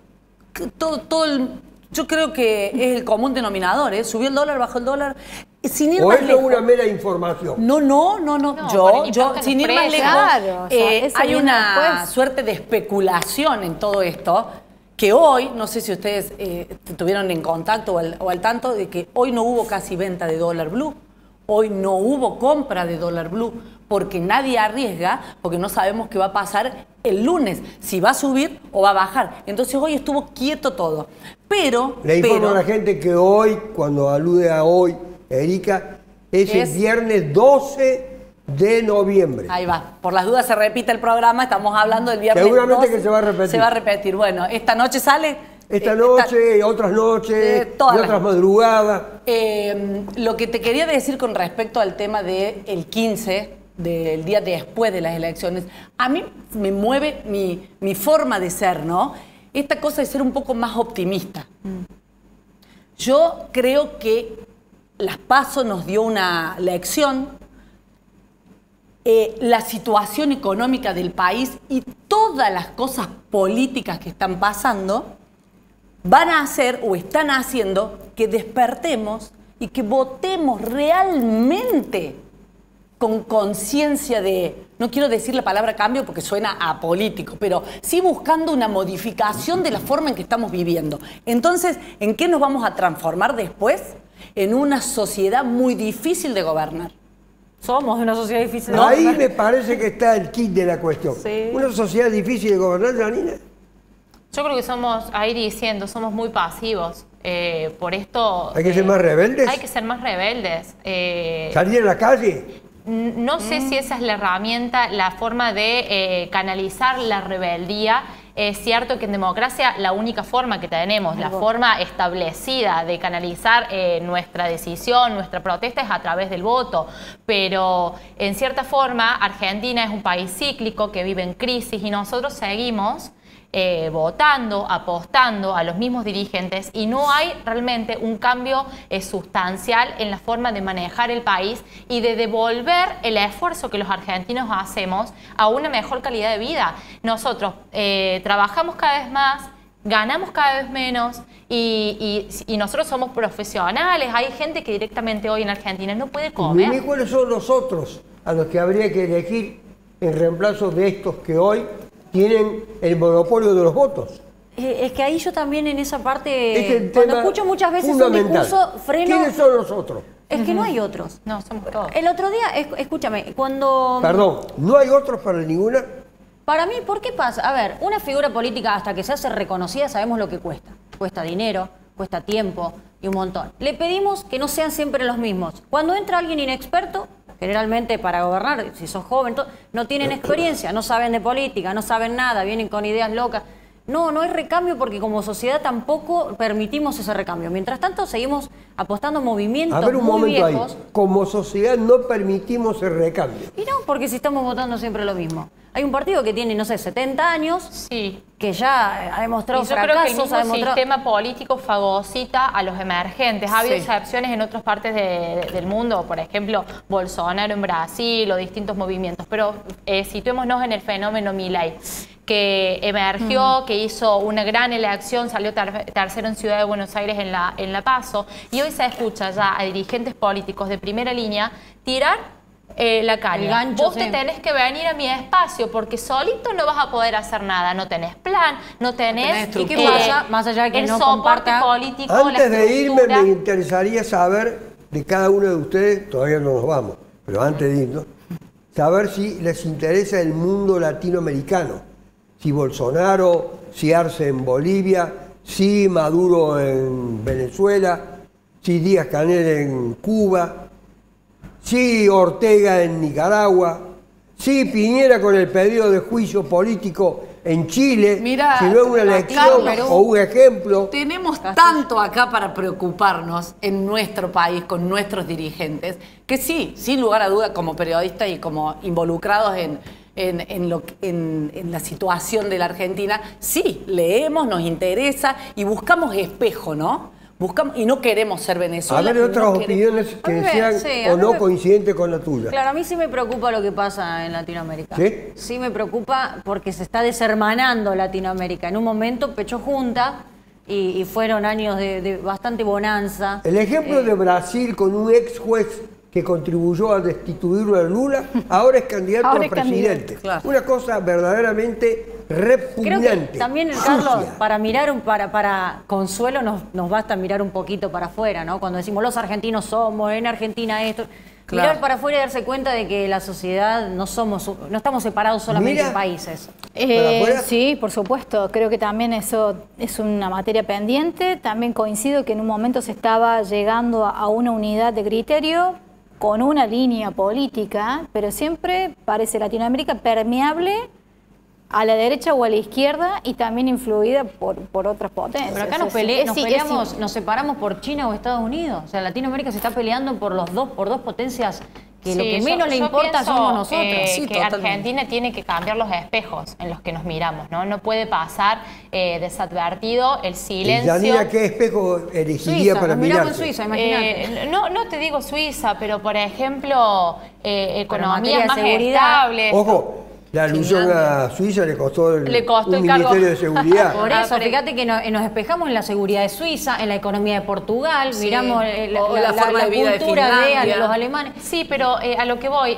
Speaker 12: Yo creo que es el común denominador, ¿eh? Subió el dólar, bajó el dólar. Sin ir
Speaker 9: ¿O
Speaker 12: más
Speaker 9: es
Speaker 12: lejos.
Speaker 9: una mera información?
Speaker 12: No. Yo sin ir más lejos,
Speaker 11: Claro, o sea, eso
Speaker 12: hay
Speaker 11: viene
Speaker 12: una
Speaker 11: después.
Speaker 12: suerte de especulación en todo esto, que hoy, no sé si ustedes estuvieron en contacto o al tanto, de que hoy no hubo casi venta de dólar blue, hoy no hubo compra de dólar blue, porque nadie arriesga, porque no sabemos qué va a pasar el lunes, si va a subir o va a bajar. Entonces hoy estuvo quieto todo. Pero...
Speaker 9: Le informo a la gente que hoy, cuando alude a hoy, Erika, es el viernes 12 de noviembre.
Speaker 12: Ahí va. Por las dudas se repite el programa, estamos hablando del viernes.
Speaker 9: Seguramente
Speaker 12: 12.
Speaker 9: que se va a repetir.
Speaker 12: Se va a repetir. Bueno, esta noche sale...
Speaker 9: Esta noche, otras noches, y otras madrugadas.
Speaker 12: Lo que te quería decir con respecto al tema del 15, del día después de las elecciones, a mí me mueve mi forma de ser, ¿no? Esta cosa de ser un poco más optimista. Yo creo que las PASO nos dio una lección. La situación económica del país y todas las cosas políticas que están pasando van a hacer o están haciendo que despertemos y que votemos realmente con conciencia de, no quiero decir la palabra cambio porque suena apolítico, pero sí buscando una modificación de la forma en que estamos viviendo. Entonces, ¿en qué nos vamos a transformar después? En una sociedad muy difícil de gobernar.
Speaker 10: Somos una sociedad difícil de
Speaker 9: Ahí
Speaker 10: gobernar.
Speaker 9: me parece que está el kit de la cuestión.
Speaker 10: Sí.
Speaker 9: Una sociedad difícil de gobernar, Janina.
Speaker 13: Yo creo que somos, ahí diciendo, somos muy pasivos. Por esto...
Speaker 9: ¿Hay que ser más rebeldes?
Speaker 13: Hay que ser más rebeldes.
Speaker 9: ¿Salir a la calle?
Speaker 13: No sé si esa es la herramienta, la forma de canalizar la rebeldía. Es cierto que en democracia la única forma que tenemos, la forma establecida de canalizar nuestra decisión, nuestra protesta es a través del voto. Pero en cierta forma Argentina es un país cíclico que vive en crisis y nosotros seguimos votando, apostando a los mismos dirigentes y no hay realmente un cambio sustancial en la forma de manejar el país y de devolver el esfuerzo que los argentinos hacemos a una mejor calidad de vida. Nosotros trabajamos cada vez más, ganamos cada vez menos y nosotros somos profesionales. Hay gente que directamente hoy en Argentina no puede comer.
Speaker 9: ¿Y cuáles son los otros a los que habría que elegir en reemplazo de estos que hoy tienen el monopolio de los votos?
Speaker 10: Es que ahí yo también en esa parte,
Speaker 9: Es el
Speaker 10: cuando
Speaker 9: tema
Speaker 10: escucho muchas veces un
Speaker 9: fundamental.
Speaker 10: discurso, freno...
Speaker 9: ¿Quiénes son los otros?
Speaker 10: Es que no hay otros.
Speaker 13: No, somos todos.
Speaker 10: El otro día, escúchame, cuando...
Speaker 9: Perdón, ¿no hay otros para ninguna?
Speaker 10: Para mí, ¿por qué pasa? A ver, una figura política hasta que se hace reconocida sabemos lo que cuesta. Cuesta dinero, cuesta tiempo y un montón. Le pedimos que no sean siempre los mismos. Cuando entra alguien inexperto, generalmente para gobernar, si sos joven, no tienen experiencia, no saben de política, no saben nada, vienen con ideas locas. No hay recambio porque como sociedad tampoco permitimos ese recambio. Mientras tanto, seguimos apostando a movimientos
Speaker 9: A ver un
Speaker 10: muy
Speaker 9: momento
Speaker 10: viejos.
Speaker 9: ahí. Como sociedad no permitimos el recambio.
Speaker 10: Y no, porque si estamos votando siempre lo mismo. Hay un partido que tiene, no sé, 70 años, que ya ha demostrado
Speaker 13: Y yo creo que el
Speaker 10: fracasos,
Speaker 13: mismo
Speaker 10: ha demostrado...
Speaker 13: sistema político fagocita a los emergentes. Ha habido excepciones en otras partes del mundo, por ejemplo, Bolsonaro en Brasil o distintos movimientos. Pero situémonos en el fenómeno Milei, que emergió, que hizo una gran elección, salió tercero en Ciudad de Buenos Aires en la PASO, y hoy se escucha ya a dirigentes políticos de primera línea tirar la caña.
Speaker 10: El gancho,
Speaker 13: Vos te tenés que venir a mi espacio porque solito no vas a poder hacer nada. No tenés plan, no tenés...
Speaker 10: ¿Y qué pasa? Más allá de que
Speaker 13: el
Speaker 10: no
Speaker 13: soporte
Speaker 10: comparta...
Speaker 13: político,
Speaker 9: Antes
Speaker 13: la
Speaker 9: de irme,
Speaker 13: estructura.
Speaker 9: me interesaría saber de cada uno de ustedes, todavía no nos vamos, pero antes de irnos, saber si les interesa el mundo latinoamericano. Si Bolsonaro, si Arce en Bolivia, si Maduro en Venezuela, si Díaz-Canel en Cuba, si Ortega en Nicaragua, Sí, Piñera con el pedido de juicio político en Chile,
Speaker 12: Mira,
Speaker 9: si no es una lección o un ejemplo.
Speaker 12: Tenemos tanto acá para preocuparnos en nuestro país, con nuestros dirigentes, que sí, sin lugar a duda, como periodistas y como involucrados en la situación de la Argentina, sí, leemos, nos interesa y buscamos espejo, ¿no? Buscamos, y no queremos ser Venezuela.
Speaker 9: A ver, otras opiniones que sean o no coincidentes con la tuya.
Speaker 10: Claro, a mí sí me preocupa lo que pasa en Latinoamérica.
Speaker 9: ¿Sí?
Speaker 10: Sí me preocupa porque se está deshermanando Latinoamérica. En un momento pechó junta y fueron años de bastante bonanza.
Speaker 9: El ejemplo de Brasil con un ex juez que contribuyó a destituirlo a Lula, ahora es candidato a presidente. Claro. Una cosa verdaderamente repugnante.
Speaker 10: Creo que también, Carlos, para consuelo nos basta mirar un poquito para afuera, ¿no? Cuando decimos los argentinos somos, en Argentina esto. Claro. Mirar para afuera y darse cuenta de que la sociedad no estamos separados solamente en países.
Speaker 11: Sí, por supuesto. Creo que también eso es una materia pendiente. También coincido que en un momento se estaba llegando a una unidad de criterio con una línea política, pero siempre parece Latinoamérica permeable a la derecha o a la izquierda y también influida por otras potencias.
Speaker 10: Pero acá nos separamos por China o Estados Unidos. O sea, Latinoamérica se está peleando por dos potencias que lo que menos le importa somos nosotros.
Speaker 13: Que Argentina tiene que cambiar los espejos en los que nos miramos, ¿no? No puede pasar desadvertido el silencio.
Speaker 9: Yanira, ¿qué espejo elegiría para mirarse?
Speaker 10: En Suiza, imagínate.
Speaker 13: No te digo Suiza, pero por ejemplo, economías más estables.
Speaker 9: Ojo. La alusión a Suiza le costó el Ministerio de Seguridad.
Speaker 10: Por eso, fíjate que nos espejamos en la seguridad de Suiza, en la economía de Portugal, miramos la
Speaker 12: forma de vida
Speaker 10: cultura
Speaker 12: de
Speaker 10: los alemanes.
Speaker 13: Sí, pero a lo que voy,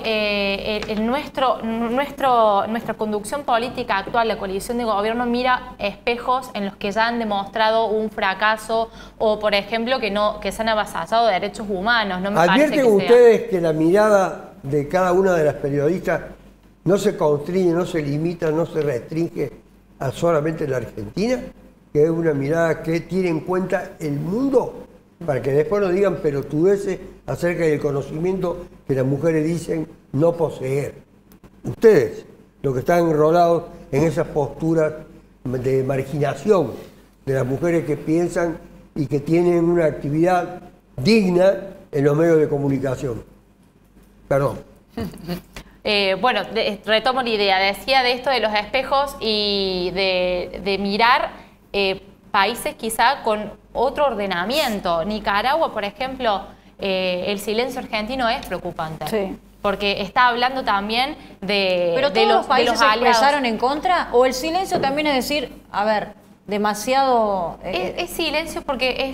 Speaker 13: nuestra conducción política actual, la coalición de gobierno, mira espejos en los que ya han demostrado un fracaso o, por ejemplo, que se han avasallado de derechos humanos. No me
Speaker 9: ¿Advierten ustedes que la mirada de cada una de las periodistas no se constriñe, no se limita, no se restringe a solamente la Argentina, que es una mirada que tiene en cuenta el mundo, para que después no digan pelotudeces acerca del conocimiento que las mujeres dicen no poseer? Ustedes, los que están enrolados en esas posturas de marginación de las mujeres que piensan y que tienen una actividad digna en los medios de comunicación. Perdón.
Speaker 13: Bueno, retomo la idea. Decía de esto de los espejos y de mirar países quizá con otro ordenamiento. Nicaragua, por ejemplo, el silencio argentino es preocupante. Sí. Porque está hablando también de
Speaker 10: ¿Pero todos los países se expresaron en contra? ¿O el silencio también es decir, a ver, demasiado...
Speaker 13: Es silencio porque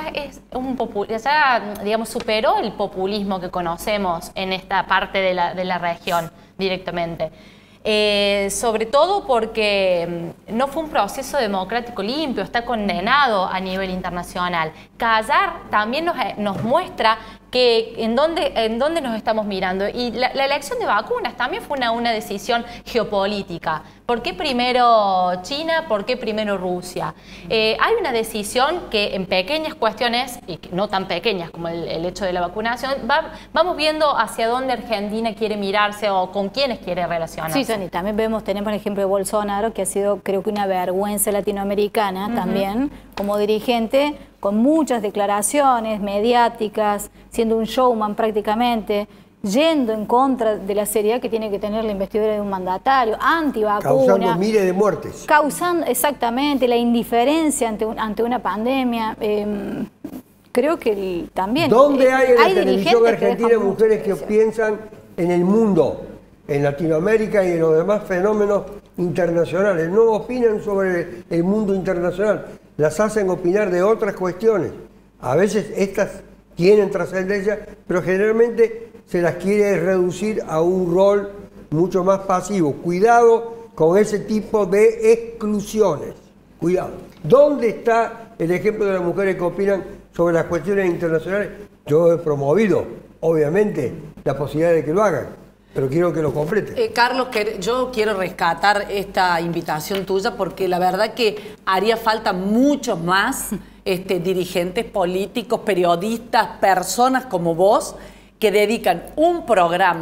Speaker 13: ya digamos, superó el populismo que conocemos en esta parte de la región directamente. Sobre todo porque no fue un proceso democrático limpio, está condenado a nivel internacional. Callar también nos muestra que en dónde nos estamos mirando. Y la elección de vacunas también fue una decisión geopolítica. ¿Por qué primero China? ¿Por qué primero Rusia? Hay una decisión que en pequeñas cuestiones, y no tan pequeñas como el hecho de la vacunación, vamos viendo hacia dónde Argentina quiere mirarse o con quiénes quiere relacionarse.
Speaker 11: Sí, Tony, también tenemos el ejemplo de Bolsonaro, que ha sido creo que una vergüenza latinoamericana también, como dirigente, con muchas declaraciones mediáticas, siendo un showman prácticamente, yendo en contra de la seriedad que tiene que tener la investidura de un mandatario, antivacuna.
Speaker 9: Causando miles de muertes.
Speaker 11: Causando, exactamente, la indiferencia ante una pandemia. Creo que también...
Speaker 9: ¿Dónde hay en la televisión argentina mujeres que piensan en el mundo, en Latinoamérica y en los demás fenómenos internacionales? No opinan sobre el mundo internacional, las hacen opinar de otras cuestiones. A veces estas tienen trascendencia, pero generalmente se las quiere reducir a un rol mucho más pasivo. Cuidado con ese tipo de exclusiones. Cuidado. ¿Dónde está el ejemplo de las mujeres que opinan sobre las cuestiones internacionales? Yo he promovido, obviamente, la posibilidad de que lo hagan, pero quiero que lo complete.
Speaker 12: Carlos, yo quiero rescatar esta invitación tuya porque la verdad que haría falta muchos más dirigentes políticos, periodistas, personas como vos que dedican un programa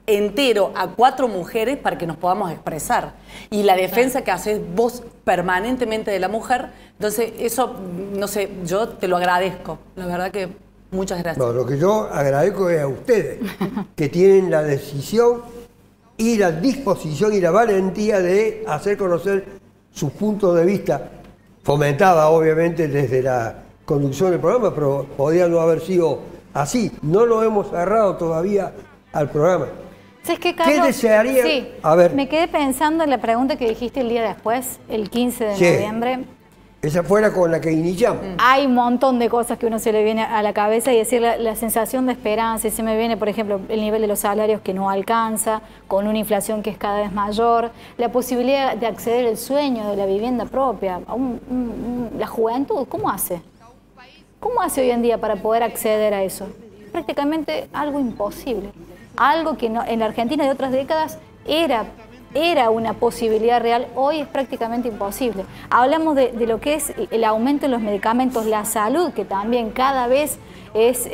Speaker 12: entero a 4 mujeres para que nos podamos expresar. Y la defensa que haces vos permanentemente de la mujer, entonces eso, no sé, yo te lo agradezco. La verdad que muchas gracias.
Speaker 9: No, lo que yo agradezco es a ustedes, que tienen la decisión y la disposición y la valentía de hacer conocer sus puntos de vista, fomentada obviamente desde la conducción del programa, pero podría no haber sido así. No lo hemos agarrado todavía al programa.
Speaker 11: ¿Sabes qué, Carlos?
Speaker 9: ¿Qué desearía?
Speaker 11: Sí,
Speaker 9: a ver.
Speaker 11: Me quedé pensando en la pregunta que dijiste el día después, el 15 de noviembre.
Speaker 9: Esa fue la con la que iniciamos.
Speaker 11: Hay un montón de cosas que uno se le viene a la cabeza y decir la sensación de esperanza. Y se me viene, por ejemplo, el nivel de los salarios que no alcanza, con una inflación que es cada vez mayor, la posibilidad de acceder al sueño de la vivienda propia. La juventud, ¿cómo hace? ¿Cómo hace hoy en día para poder acceder a eso? Prácticamente algo imposible. Algo que no, en la Argentina de otras décadas era una posibilidad real, hoy es prácticamente imposible. Hablamos de lo que es el aumento en los medicamentos, la salud, que también cada vez es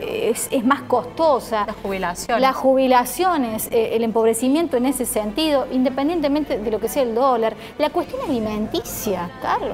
Speaker 11: más costosa. Las jubilaciones, el empobrecimiento en ese sentido, independientemente de lo que sea el dólar. La cuestión alimenticia, Carlos.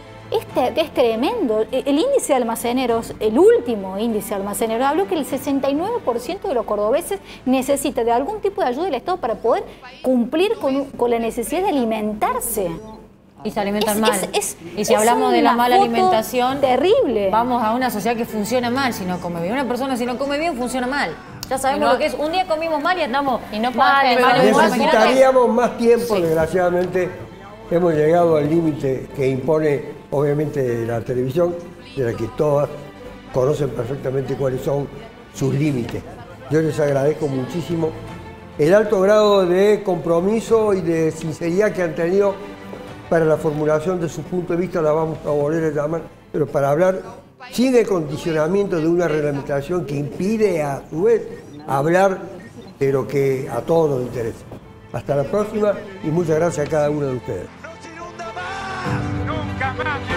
Speaker 11: Es tremendo. El índice de almaceneros, el último índice de almaceneros, habló que el 69% de los cordobeses necesita de algún tipo de ayuda del Estado para poder cumplir con la necesidad de alimentarse.
Speaker 10: Y se alimentan mal. Y si hablamos de la mala alimentación,
Speaker 11: terrible.
Speaker 10: Vamos a una sociedad que funciona mal si no come bien. Una persona si no come bien funciona mal. Ya sabemos lo que es. Un día comimos mal y andamos mal.
Speaker 9: Necesitaríamos más tiempo, desgraciadamente. Hemos llegado al límite que impone, obviamente, la televisión, de la que todas conocen perfectamente cuáles son sus límites. Yo les agradezco muchísimo el alto grado de compromiso y de sinceridad que han tenido para la formulación de su punto de vista. La vamos a volver a llamar, pero para hablar sin el condicionamiento de una reglamentación que impide, a su vez, hablar de lo que a todos nos interesa. Hasta la próxima y muchas gracias a cada uno de ustedes.
Speaker 4: Nunca más.